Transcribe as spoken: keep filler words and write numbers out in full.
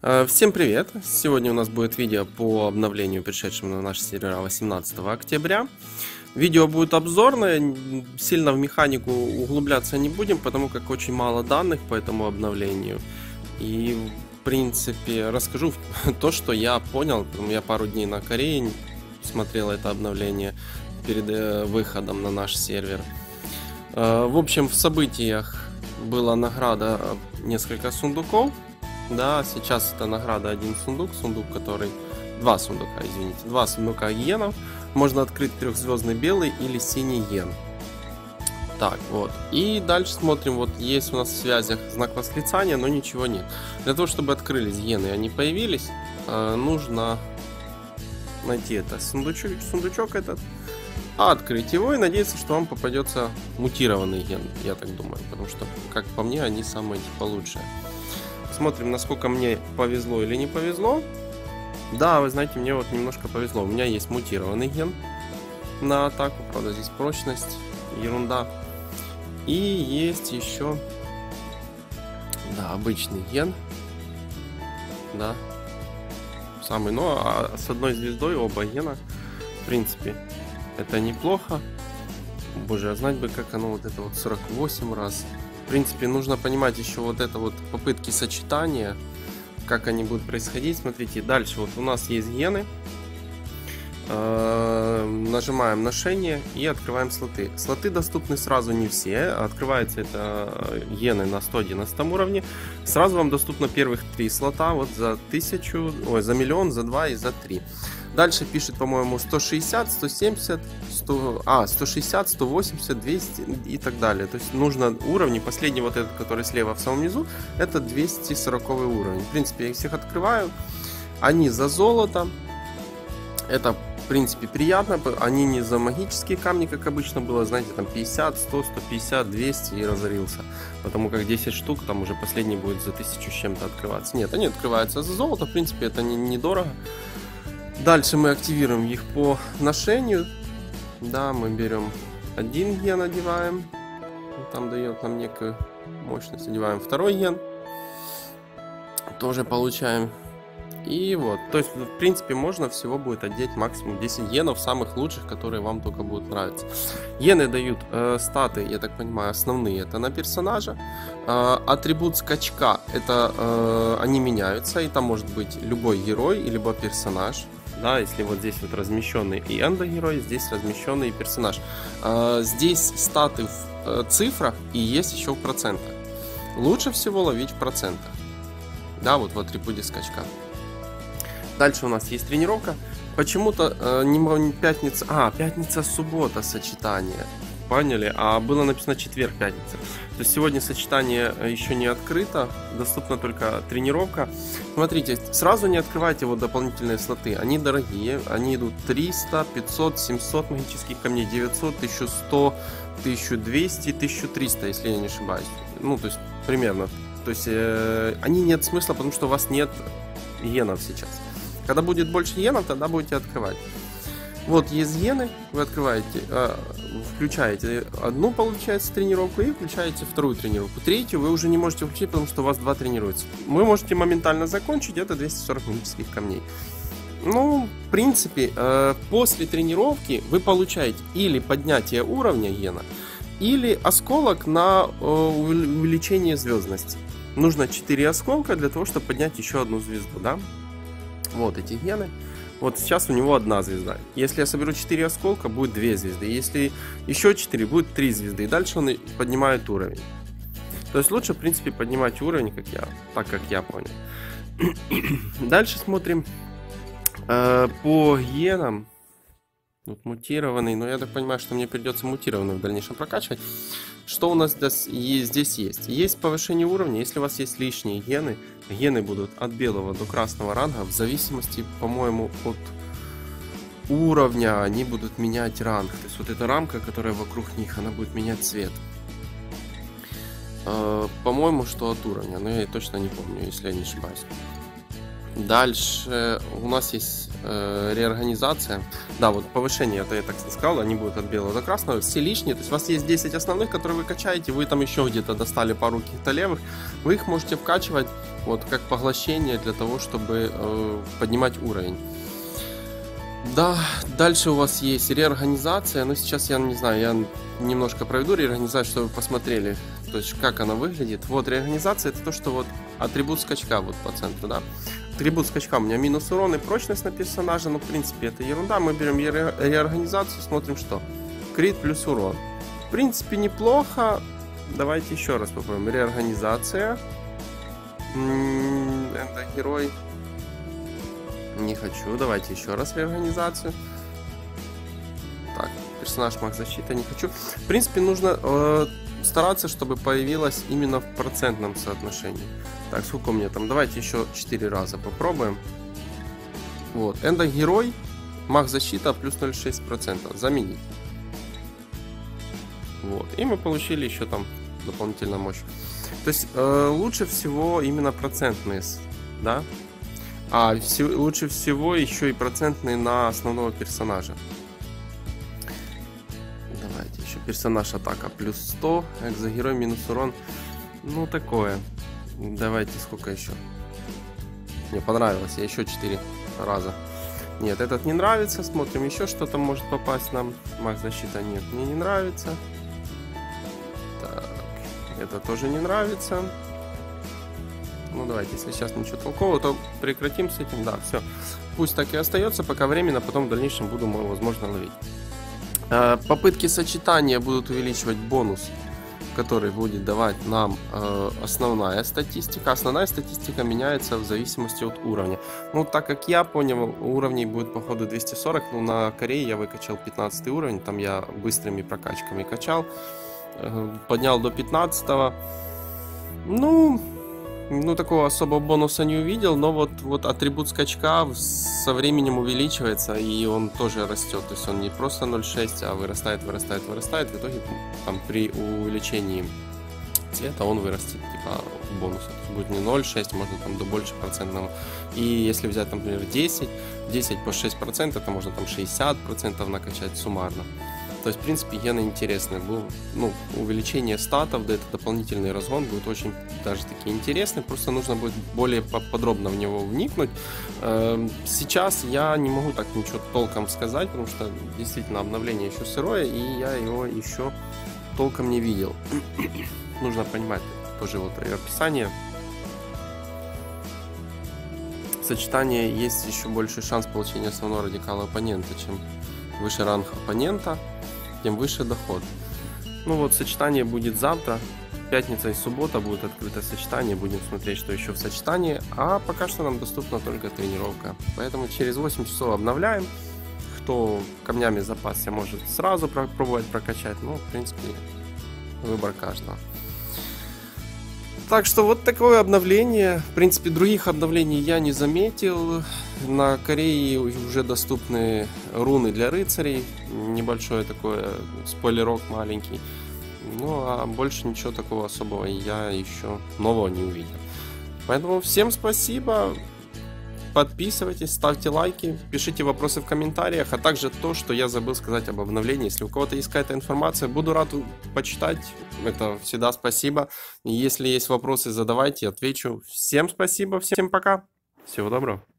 Э, Всем привет! Сегодня у нас будет видео по обновлению, пришедшему на наш сервер восемнадцатого октября. Видео будет обзорное, н- сильно в механику углубляться не будем, потому как очень мало данных по этому обновлению. И в принципе расскажу то, что я понял. Я пару дней на Корее смотрел это обновление перед э, выходом на наш сервер. Э, В общем, в событиях была награда э, несколько сундуков. Да, сейчас это награда один сундук, сундук, который... Два сундука, извините. Два сундука йенов. Можно открыть трехзвездный белый или синий йен. Так, вот. И дальше смотрим, вот есть у нас в связях знак восклицания, но ничего нет. Для того, чтобы открылись йены, они появились, э, нужно найти это сундучок, сундучок этот, а открыть его и надеяться, что вам попадется мутированный йен, я так думаю. Потому что, как по мне, они самые типа лучшие. Смотрим, насколько мне повезло или не повезло. Да, вы знаете, мне вот немножко повезло. У меня есть мутированный ген на атаку. Правда, здесь прочность. Ерунда. И есть еще... Да, обычный ген. Да. Самый. Ну, а с одной звездой оба гена. В принципе, это неплохо. Боже, а знать бы, как оно вот это вот сорок восемь раз... В принципе, нужно понимать еще вот это вот попытки сочетания, как они будут происходить. Смотрите, дальше вот у нас есть гены. Э, нажимаем ношение и открываем слоты. Слоты доступны сразу не все. Открывается это гены на сто одиннадцатом уровне. Сразу вам доступно первых три слота. Вот за тысячу, ой, за миллион, за два и за три. Дальше пишет, по-моему, сто шестьдесят, сто семьдесят, сто, а, сто шестьдесят, сто восемьдесят, двести и так далее. То есть нужно уровни. Последний вот этот, который слева в самом низу, это двести сороковый уровень. В принципе, я их всех открываю. Они за золото. Это, в принципе, приятно. Они не за магические камни, как обычно было. Знаете, там пятьдесят, сто, сто пятьдесят, двести и разорился. Потому как десять штук, там уже последний будет за тысячу с чем-то открываться. Нет, они открываются за золото. В принципе, это не, недорого. Дальше мы активируем их по ношению. Да, мы берем один ген, одеваем. Там дает нам некую мощность. Одеваем второй ген. Тоже получаем. И вот. То есть, в принципе, можно всего будет одеть максимум десять генов, самых лучших, которые вам только будут нравиться. Гены дают э, статы, я так понимаю, основные. Это на персонажа. Э, атрибут скачка. Это э, они меняются. И там может быть любой герой, и либо персонаж. Да, если вот здесь вот размещенный и эндогерой, здесь размещенный и персонаж. Э, здесь статы в э, цифрах и есть еще в процентах. Лучше всего ловить в процентах. Да, вот в атрибуте скачка. Дальше у нас есть тренировка. Почему-то э, не пятница... А, пятница-суббота сочетание. Поняли? А было написано четверг-пятница. То есть сегодня сочетание еще не открыто. Доступна только тренировка. Смотрите, сразу не открывайте вот дополнительные слоты. Они дорогие. Они идут триста, пятьсот, семьсот магических камней, девятьсот, тысяча сто, тысяча двести, тысяча триста, если я не ошибаюсь. Ну, то есть примерно. То есть э, они нет смысла, потому что у вас нет йенов сейчас. Когда будет больше йенов, тогда будете открывать. Вот есть йены, вы открываете, э, включаете одну, получается, тренировку и включаете вторую тренировку. Третью вы уже не можете включить, потому что у вас два тренируются. Вы можете моментально закончить, это двести сорок магических камней. Ну, в принципе, э, после тренировки вы получаете или поднятие уровня йена, или осколок на э, увеличение звездности. Нужно четыре осколка для того, чтобы поднять еще одну звезду, да? Вот эти гены. Вот сейчас у него одна звезда. Если я соберу четыре осколка, будет две звезды. Если еще четыре, будет три звезды. И дальше он поднимает уровень. То есть лучше, в принципе, поднимать уровень, как я, так как я понял. Дальше смотрим э, по генам. Вот мутированный, но я так понимаю, что мне придется мутированный в дальнейшем прокачивать. Что у нас здесь есть? Здесь есть? Есть повышение уровня. Если у вас есть лишние гены, гены будут от белого до красного ранга. В зависимости, по-моему, от уровня они будут менять ранг. То есть вот эта рамка, которая вокруг них, она будет менять цвет. Э, по-моему, что от уровня, но я точно не помню, если я не ошибаюсь. Дальше у нас есть э, реорганизация. Да, вот повышение, это я так сказал, они будут от белого до красного. Все лишние, то есть у вас есть десять основных, которые вы качаете, вы там еще где-то достали пару каких-то левых, вы их можете вкачивать вот как поглощение для того, чтобы э, поднимать уровень. Да, дальше у вас есть реорганизация, но сейчас я не знаю, я немножко проведу реорганизацию, чтобы вы посмотрели, то есть как она выглядит. Вот реорганизация, это то, что вот атрибут скачка вот по центру, да. Атрибут скачка у меня минус урон и прочность на персонажа, но в принципе это ерунда. Мы берем ре реорганизацию, смотрим что. Крит плюс урон. В принципе неплохо. Давайте еще раз попробуем. Реорганизация. Это герой. Не хочу. Давайте еще раз реорганизацию. Так, персонаж маг защиты не хочу. В принципе нужно э, стараться, чтобы появилась именно в процентном соотношении. Так, сколько у меня там? Давайте еще четыре раза попробуем. Вот. Эндогерой, маг защита плюс ноль целых шесть десятых процента. Заменить. Вот. И мы получили еще там дополнительную мощь. То есть э, лучше всего именно процентные, да? А все, лучше всего еще и процентные на основного персонажа. Давайте еще персонаж атака плюс сто, экзогерой минус урон. Ну такое. Давайте сколько еще? Мне понравилось, я еще четыре раза. Нет, этот не нравится. Смотрим, еще что-то может попасть нам. Маг защита нет, мне не нравится. Так, это тоже не нравится. Ну давайте, если сейчас ничего толкового, то прекратим с этим. Да, все. Пусть так и остается, пока временно, потом в дальнейшем буду, возможно, ловить. Попытки сочетания будут увеличивать бонус, который будет давать нам э, основная статистика. Основная статистика меняется в зависимости от уровня. Ну, так как я понял, уровней будет походу двести сорок. Ну, на Корее я выкачал пятнадцатый уровень. Там я быстрыми прокачками качал. Э, поднял до пятнадцатого. Ну, ну, такого особого бонуса не увидел. Но вот, вот атрибут скачка со временем увеличивается. И он тоже растет. То есть он не просто ноль целых шесть, а вырастает, вырастает, вырастает. В итоге там при увеличении цвета он вырастет типа бонуса. То есть будет не ноль целых шесть, можно там до больше процентного. И если взять, например, десять, десять по шесть процентов, это можно там шестьдесят процентов накачать суммарно. То есть, в принципе, гены интересные. Был, ну, увеличение статов, да, это дополнительный разгон будет очень даже таки интересный. Просто нужно будет более подробно в него вникнуть. Сейчас я не могу так ничего толком сказать, потому что действительно обновление еще сырое, и я его еще толком не видел. Нужно понимать тоже вот описание. Сочетание есть еще больший шанс получения основного радикала оппонента. Чем выше ранг оппонента, тем выше доход. Ну вот, сочетание будет завтра. Пятница и суббота будет открыто сочетание. Будем смотреть, что еще в сочетании. А пока что нам доступна только тренировка. Поэтому через восемь часов обновляем. Кто камнями запасся, может сразу пробовать прокачать. Ну, в принципе, выбор каждого. Так что вот такое обновление. В принципе, других обновлений я не заметил. На Корее уже доступны руны для рыцарей. Небольшой такой спойлерок маленький. Ну, а больше ничего такого особого я еще нового не увидел. Поэтому всем спасибо. Подписывайтесь, ставьте лайки, пишите вопросы в комментариях, а также то, что я забыл сказать об обновлении. Если у кого-то есть какая-то информация, буду рад почитать. Это всегда спасибо. И если есть вопросы, задавайте, отвечу. Всем спасибо, всем пока. Всего доброго.